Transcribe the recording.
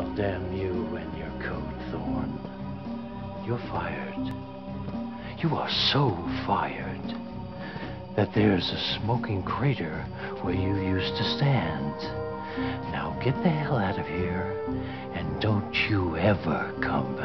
Damn you and your coat, Thorn. You're fired. You are so fired that there's a smoking crater where you used to stand. Now get the hell out of here, and don't you ever come back.